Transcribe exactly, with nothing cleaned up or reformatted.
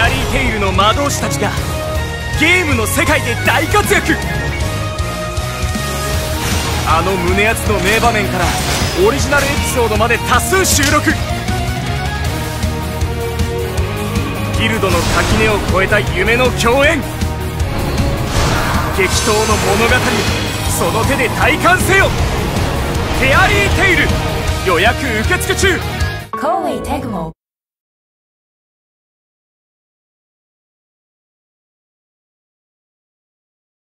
アリーテイルの魔導士たちがゲームの世界で大活躍。あの胸熱の名場面からオリジナルエピソードまで多数収録。ギルドの垣根を越えた夢の共演、激闘の物語、その手で体感せよ。フェアリーテイル予約受付中。